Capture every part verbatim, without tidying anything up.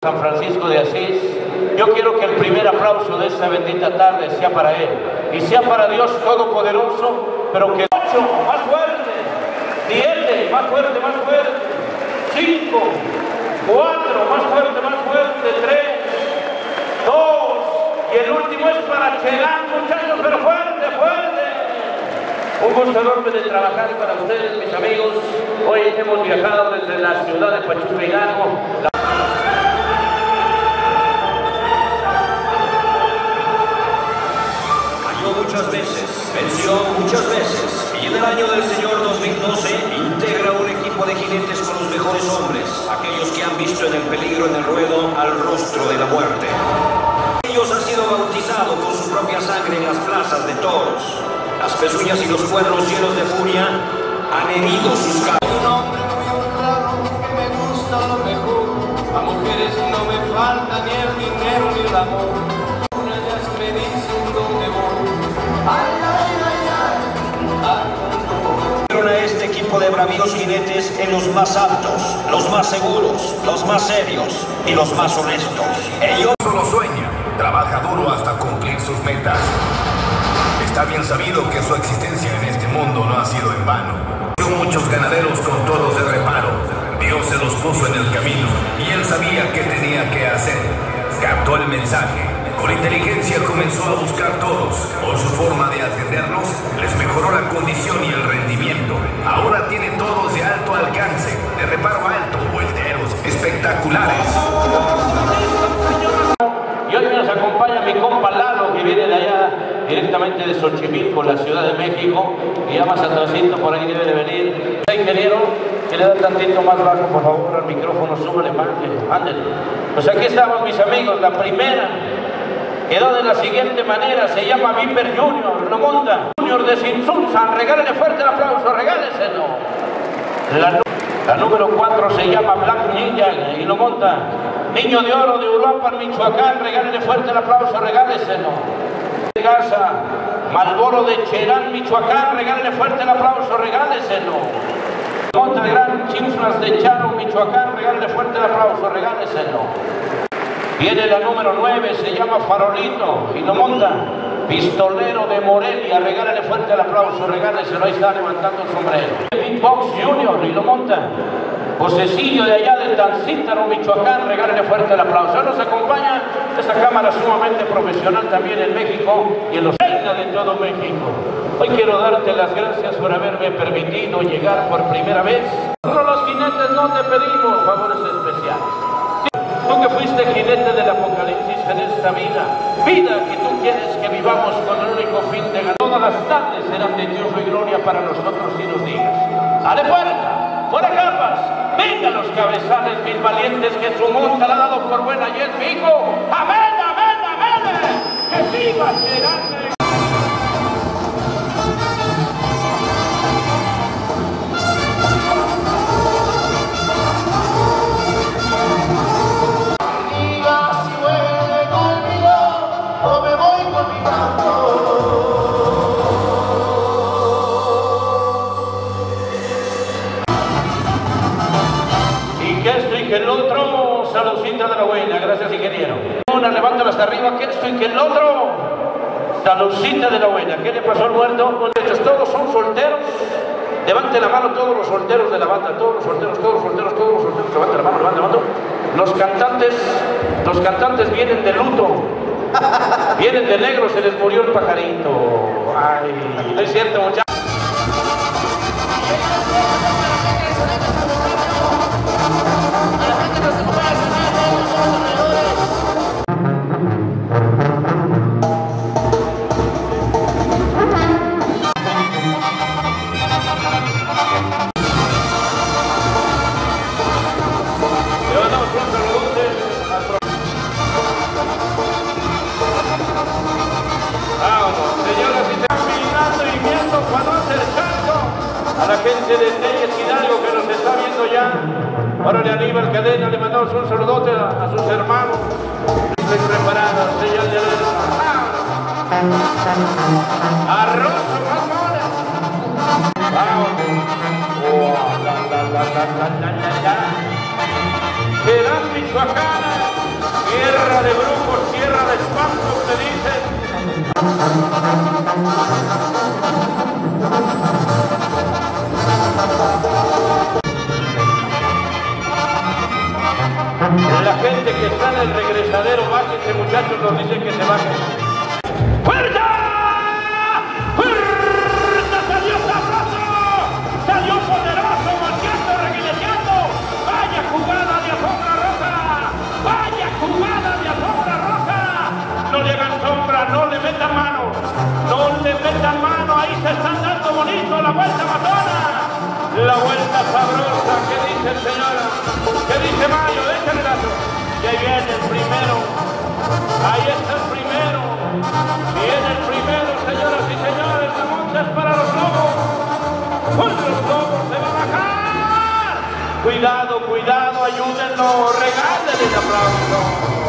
San Francisco de Asís. Yo quiero que el primer aplauso de esta bendita tarde sea para Él y sea para Dios Todopoderoso, pero que ocho, más fuerte, siete, más fuerte, más fuerte, cinco, cuatro, más fuerte, más fuerte, tres, dos, y el último es para Chelán, muchachos, pero fuerte, fuerte. Un gusto enorme de trabajar para ustedes, mis amigos. Hoy hemos viajado desde la ciudad de Pachuca Hidalgo. La... Cayó muchas veces, venció muchas veces, y en el año del Señor dos mil doce integra un equipo de jinetes con los mejores hombres, aquellos que han visto en el peligro en el ruedo al rostro de la muerte. Ellos han sido bautizados con su propia sangre en las plazas de toros. Las pezuñas y los cuernos llenos de furia han herido sus cabezas. Soy un hombre muy honrado que me gusta lo mejor. A mujeres no me falta ni el dinero ni el amor. Una de ellas me dicen dónde voy. Ay, ay, ay, ay, ay, A este equipo de bravíos jinetes en los más altos, los más seguros, los más serios y los más honestos. Ellos solo sueña, trabaja duro hasta cumplir sus metas. Está bien sabido que su existencia en este mundo no ha sido en vano. Vio muchos ganaderos con toros de reparo. Dios se los puso en el camino y él sabía qué tenía que hacer. Captó el mensaje. Con inteligencia comenzó a buscar toros. Por su forma de atenderlos, les mejoró la condición y el rendimiento. Ahora tiene toros de alto alcance, de reparo alto, volteros espectaculares. Y hoy nos acompaña mi compa Lalo, que viene de allá, directamente de Xochimilco, la Ciudad de México, y ya más atrasito por ahí debe de venir. El ingeniero, que le da tantito más bajo, por favor, al micrófono, súbale más, ándale. Pues aquí estamos, mis amigos, la primera quedó de la siguiente manera, se llama Viper Junior, lo monta. Junior de Sinsunzan, regálenle fuerte el aplauso, regáleselo. La, la número cuatro se llama Black Ninja y lo monta Niño de Oro de Uruapan, Michoacán, regálenle fuerte el aplauso, regáleselo. Casa, Malboro de Cherán, Michoacán, regálenle fuerte el aplauso, regáleselo. Monta el Gran Chinflas de Charo, Michoacán, regálenle fuerte el aplauso, regáleselo. Viene la número nueve, se llama Farolito y lo monta Pistolero de Morelia, regálenle fuerte el aplauso, regáleselo, ahí está levantando el sombrero. Big Box Junior y lo monta Josesillo de allá de Tancítaro, Michoacán, regálenle fuerte el aplauso. Nos acompaña esta cámara sumamente profesional también en México y en los reina de todo México. Hoy quiero darte las gracias por haberme permitido llegar por primera vez. Nosotros los jinetes no te pedimos favores especiales. Tú que fuiste jinete del apocalipsis en esta vida, vida que tú quieres que vivamos con el único fin de ganar. Todas las tardes serán de triunfo y gloria para nosotros si nos digas. ¡Ale fuera! ¡Fuera capas! ¡Venga los cabezales, mis valientes, que su monta la ha dado por buena y es vivo! ¡Amén, amén, amén! ¡Que viva Cherán! Que el otro, saludcita de la buena, gracias ingeniero. Una, levántala hasta arriba, que esto y que el otro, saludcita de la buena. ¿Qué le pasó al muerto? Muchachos, todos son solteros. Levante la mano todos los solteros de la banda, todos los solteros, todos los solteros, todos los solteros. Levante la mano, levante la mano. Los cantantes, los cantantes vienen de luto, vienen de negro, se les murió el pajarito. Ay, no es cierto, muchachos. A la gente de Telles Hidalgo que nos está viendo ya. Ahora le Aníbal Cadena, le mandamos un saludote a, a sus hermanos. Estoy preparada, señal de alerta. Arroz, más moles. Vamos. Oh, la, la, la, la, la, la, la, la. Cherán, Michoacán. Tierra de brujos, tierra de espantos, te dicen. La gente que está en el regresadero, bájense muchachos, nos dicen que se bajen. ¡Fuerza! ¡Fuerza! ¡Salió sabroso! ¡Salió poderoso! ¡Volteando, reguileteando! ¡Vaya jugada de alfombra roja! ¡Vaya jugada de alfombra roja! No le hagan sombra, no le metan mano, no le metan mano, ahí se están dando bonito la vuelta matona. La vuelta sabrosa, ¿qué dice señora? ¿Qué dice Mayo? Déjale el dato. Y ahí viene el primero. Ahí está el primero. Viene el primero, señoras y señores. La monta es para los lobos. ¡Uy, los lobos se va a bajar! Cuidado, cuidado, ayúdenlo. Regálenle el aplauso.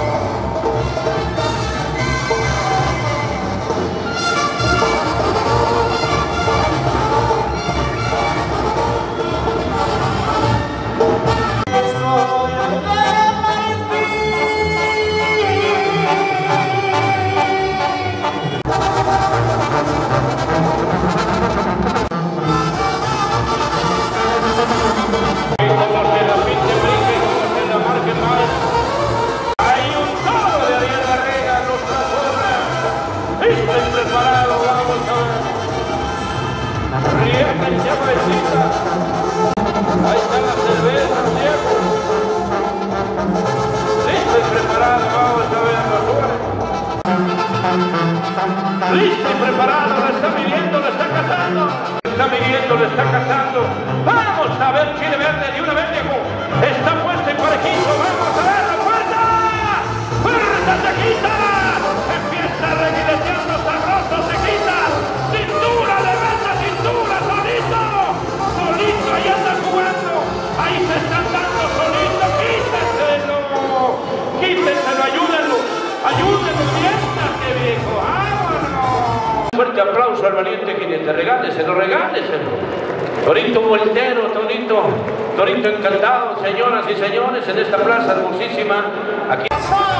Ahí está la cerveza, Diego. Listo y preparado, vamos a ver a listo y preparado, lo está midiendo, lo está cazando. Lo está midiendo, lo está cazando. Vamos a ver, quiere verle de una vez, Diego. Está puesto en parejito, vamos a ver la puerta. ¡Puerta se quita! Empieza reguileteando sabroso, se quita. Cintura, le mete cintura, solito. Solito, ahí anda jugando. Ahí se están dando solito. Quítenselo. Quítenselo, ayúdenlo. Ayúdenlo, miéntate, viejo. ¡Vámonos! Fuerte aplauso al valiente jinete. Regáleselo, regáleselo. Torito voltero, Torito. Torito encantado, señoras y señores, en esta plaza hermosísima. Aquí.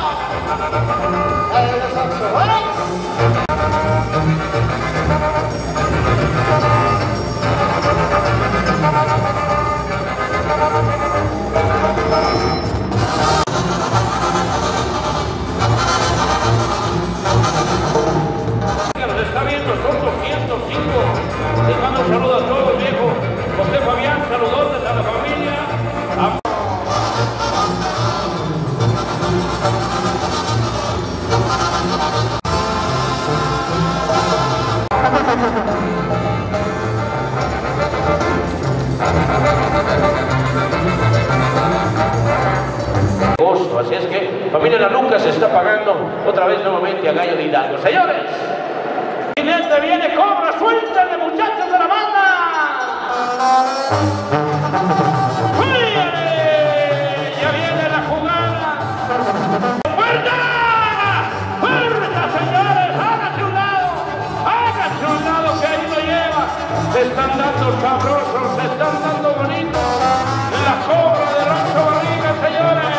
Nos está viendo, son doscientos cinco. Les mando un saludo a todos, viejo. José Fabián, saludos a la familia. A... Así es que familia La Luca se está pagando otra vez nuevamente a Gallo de Hidalgo. Señores, jinete viene, cobra, suéltale, muchachos de la banda. ¡Fíjale! Ya viene la jugada. ¡Fuerza! ¡Fuerza, señores! ¡Hágase un lado! ¡Hágase un lado que ahí lo lleva! Se están dando sabrosos, se están dando bonitos. La cobra de Rancho Barriga, señores.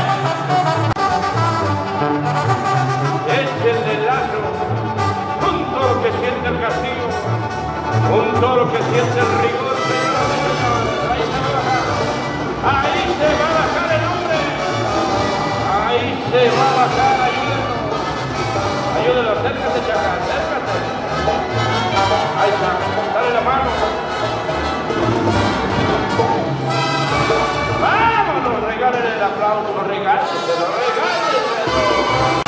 Es el de Lazo, un toro que siente el castigo, un toro que siente el rigor, señores y señores. Ahí se va a bajar, ahí se va a bajar el hombre, ahí se va a bajar, ayúdenlo, ayúdenlo, acércate, Chaca, acércate, ahí está, dale la mano, vámonos, regálenle el aplauso, regálenselo, regálenselo.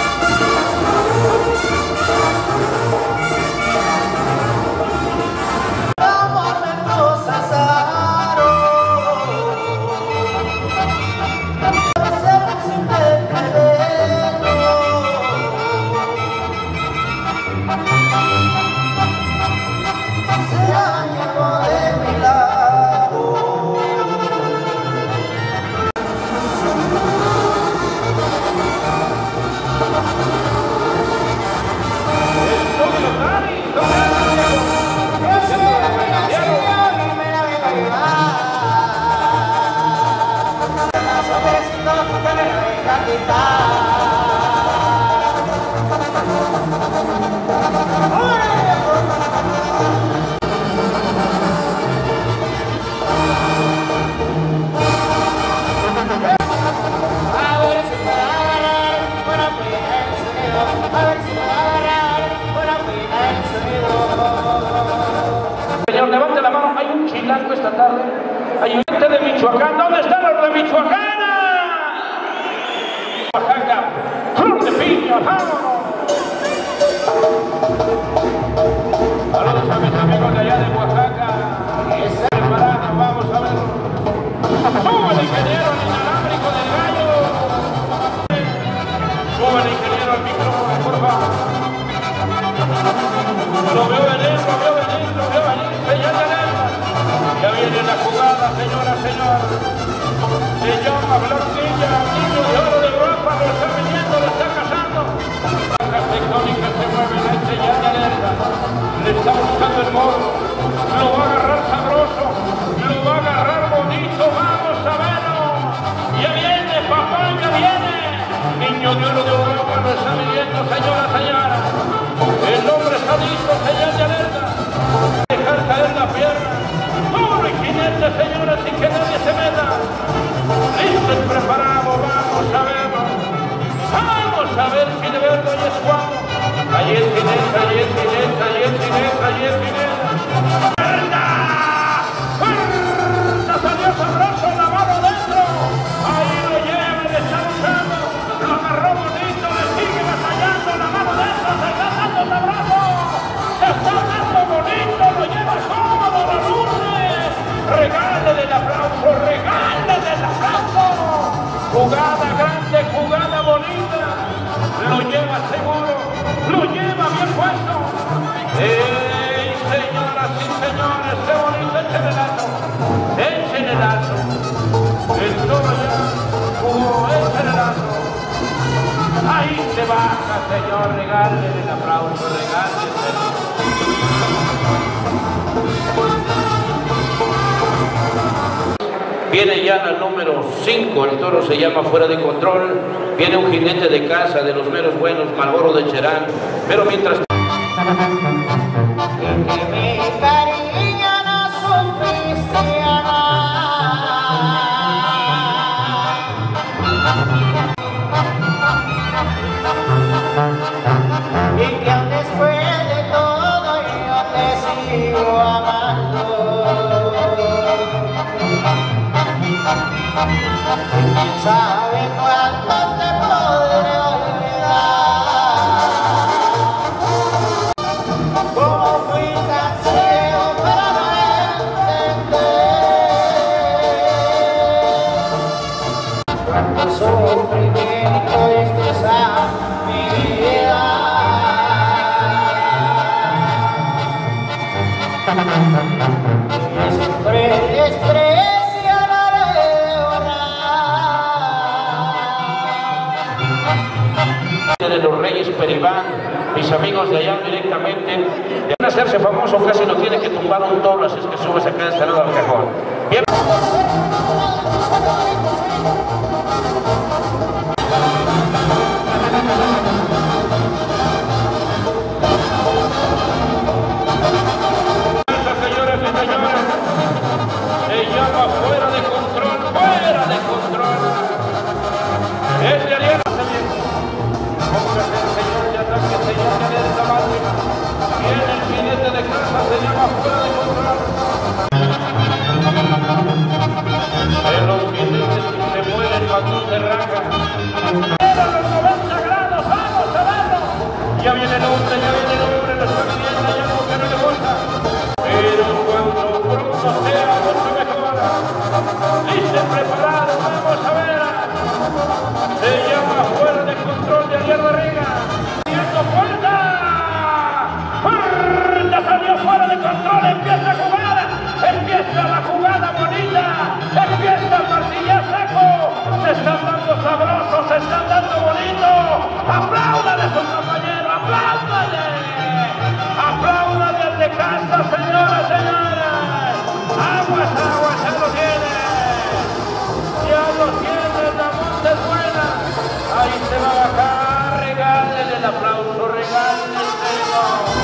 Oaxaca, Flor de Piña, vámonos. Saludos a mis amigos de allá de Oaxaca. Está preparado, vamos a ver. Sube el ingeniero al inalámbrico del gallo. Sube el ingeniero al micrófono, por favor. Lo veo venir, lo veo venir, lo veo venir. Señal de alerta. Ya viene la jugada, señora, señor. Se llama Blanquilla, niño de oro de Europa, lo está viniendo, lo está cazando. Las tectónicas se mueven, hay señal de alerta. Le está buscando el modo. Lo va a agarrar sabroso, lo va a agarrar bonito, vamos a verlo. Ya viene, papá, ya viene. Niño de oro de Europa lo está viniendo, señora, señora. El hombre está listo, señal de alerta. Dejar caer la pierna. Todo el jinete, señora, sin que nadie se meta. Listo y preparado, vamos a verlo. Vamos a ver si de verdad es cuando. Allí es jinete, allí es jinete, allí es jinete, allí es jinete. ¡Fuerza! ¡Fuerza! Salió sabroso, la mano dentro. Ahí lo lleva, le está usando. Lo agarró bonito, le sigue batallando, la mano dentro, se está dando sabroso. Se está dando bonito, lo lleva cómodo, lo luce. Regálale el aplauso, regálale el aplauso. Jugada grande, jugada bonita. Lo lleva seguro, lo lleva bien puesto. ¡Ey, señoras y señores! ¡Qué bonito! ¡Echen el alto! ¡Echen el alto! El toro ya jugó, echen el alto. Ahí se baja, señor. Regálale el aplauso, regáleselo. Viene ya la número cinco, el toro se llama Fuera de Control. Viene un jinete de casa de los meros buenos, Marlboro de Cherán. Pero mientras... Que mi cariño no supiste amar, y que aún después de todo yo te sigo amando. ¿Quién sabe cuándo te podré olvidar? ¿Cómo fui tan ciego para no entender cuánto sufrimiento destroza mi vida? Y siempre el desprecio lo de de los Reyes Peribán, mis amigos de allá directamente, de hacerse famoso casi no tiene que tumbar un toro, así es que subes acá de este lado al cajón. Bien. Señores y señores, se llama Fuera de Control, Fuera de Control. Es de Ariel. Póngase el señor de ataque, señor de alerta máxima. Viene el jinete de casa, se llama Fuera de Control. En los jinetes que se mueren cuando se rajan. Era los noventa grados, vamos a verlo. Ya viene el hombre, ya viene el hombre, lo está viviendo, ya no que no le gusta. Pero cuando pronto sea mucho mejor. Listo, preparado, vamos a ver. Se llama Fuera de Control de Ariel Barriga. ¡Viendo puerta! ¡Puerta! Salió Fuera de Control, empieza a jugar. Empieza la jugada bonita. Empieza el martillazo. Se están dando sabrosos, se están dando bonito. ¡Apláudale a su compañero! ¡Apláudale! ¡Apláudale al de casa, señoras, señores! ¡Aguas, aguas! ¡Ya lo tiene! ¡Ya lo tiene! ¡La monta es buena! Ahí se va a bajar. Regálele el aplauso, regáleselo.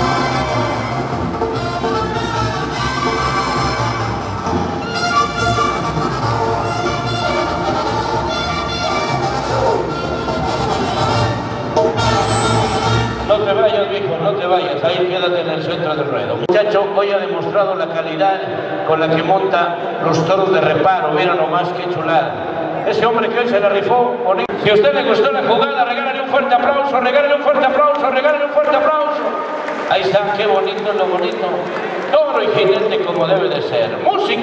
No te vayas, viejo, no te vayas, ahí quédate en el centro del ruedo. Muchacho, hoy ha demostrado la calidad con la que monta los toros de reparo, mira nomás qué chulada. ese hombre que hoy se le rifó bonito. Si a usted le gustó la jugada, regálale un fuerte aplauso, regálale un fuerte aplauso, regálale un fuerte aplauso. Ahí está, qué bonito es lo bonito. Toro y jinete como debe de ser. Música.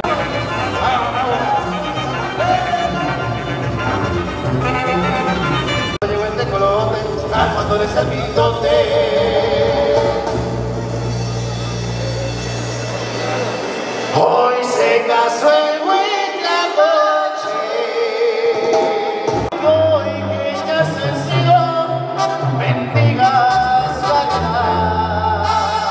Llegó este colote, armándoles el bigote. Hoy se casó el Huitlacoche. Hoy que ya se sido, bendiga su alma.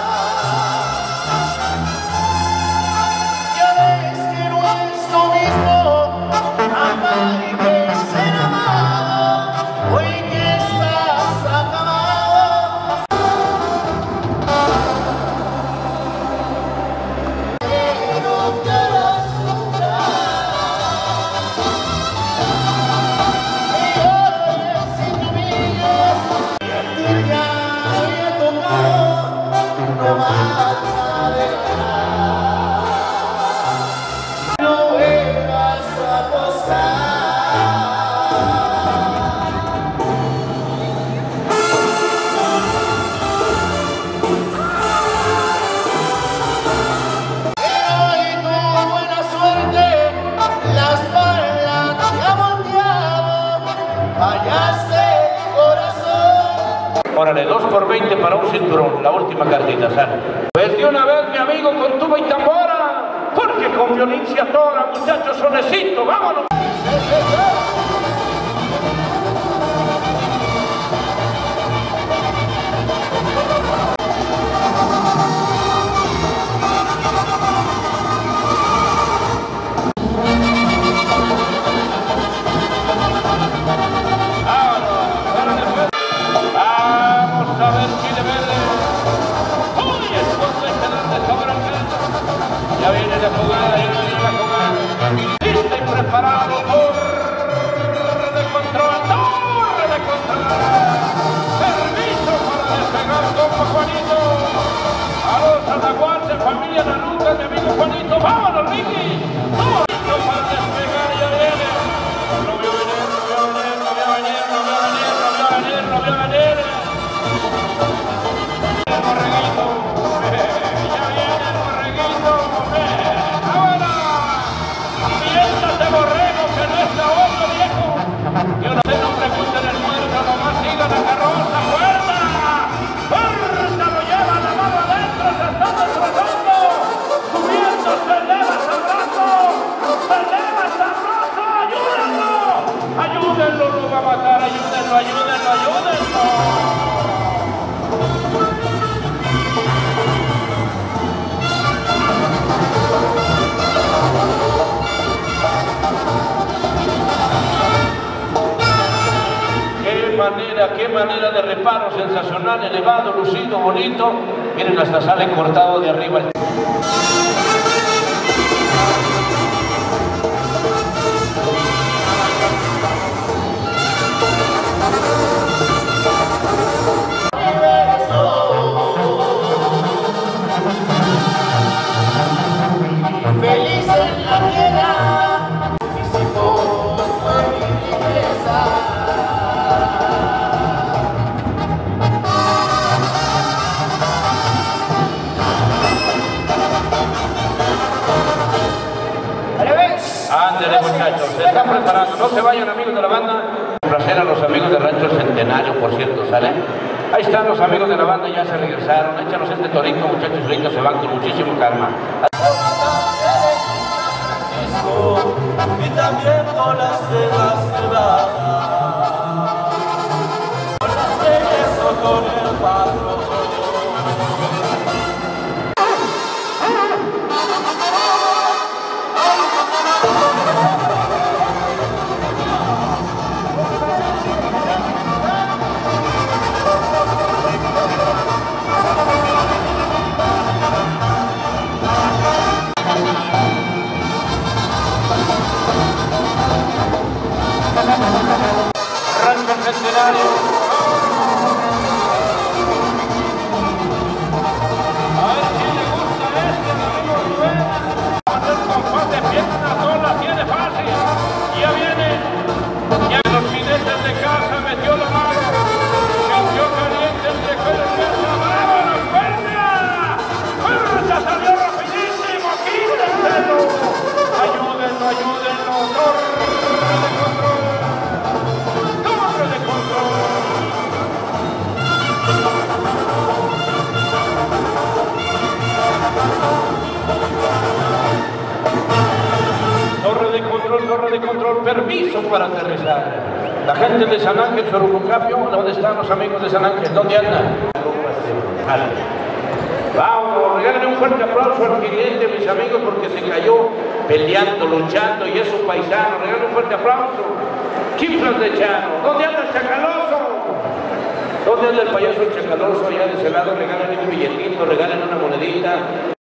Ya ves que no es lo mismo amar y que ser amado. Hoy que estás acabado, pero te harás llorar. Y hoy es sin humillas, y a ti ya había tocado, no vas a dejar. No vuelvas a apostar. Hoy tu buena suerte, las balas te ha volteado, fallaste corazón. Órale, dos por veinte para un cinturón, la última cartita, sale. Pues de una vez, mi amigo, con tuba y tambora, porque con violencia toda, muchachos, sonecito, vámonos. Vamos a ver si le vende. ¡Uy! Esconde este donde sobra el peso. Ya viene la jugada, ya viene la jugada. Listo y preparado. Torre de control, torre de control. Permiso para despegar, compa Juanito. A los ataguartes, familia Nanuca, mi amigo Juanito. ¡Vámonos, Ricky! Listo para despegar, ya viene. Lo vio venir, lo vio venir, lo vio venir, lo vio venir, lo vio venir, lo vio venir. El borreguito, ya viene el borreguito, ahora, miéntate borrego, que no está otro viejo, yo no sé, no pregunten el muerto, nomás siga la carroza, fuerza, fuerza, lo lleva la mano adentro, se está desplazando, subiendo, se eleva sabroso, se eleva sabroso, ayúdenlo, ayúdenlo, lo va a matar, ayúdenlo, ayúdenlo, ayúdenlo. Qué manera, qué manera de reparo sensacional, elevado, lucido, bonito. Miren, hasta sale cortado de arriba el... Feliz en la tierra, físicos fue mi riqueza. Ándale, muchachos, se están preparando, no se vayan, amigos de la banda. Un placer a los amigos de Rancho Centenario, por cierto, ¿sale? Ahí están los amigos de la banda, ya se regresaron. Échanos este torito, muchachos, ahorita se van con muchísimo calma. Y también con las de las ciudades, con las leyes o con el patrón. Rancho Centenario. A ver quién le gusta este, mi amigo Rubén. Con el compás de pierna sola, tiene fácil. Ya viene permiso para aterrizar. La gente de San Ángel, Sorubucapio, ¿dónde están los amigos de San Ángel? ¿Dónde andan? Vamos, regálenme un fuerte aplauso al cliente, mis amigos, porque se cayó peleando, luchando y es un paisano. Regálenme un fuerte aplauso. Chiflas de Chano. ¿Dónde anda el Chacaloso? ¿Dónde anda el payaso el Chacaloso? Allá de ese lado, regálenme un billetito, regálenme una monedita.